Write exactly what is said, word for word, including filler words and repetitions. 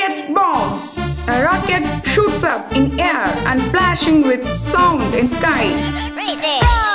rocket bomb. A rocket shoots up in air and flashing with sound in sky. Crazy.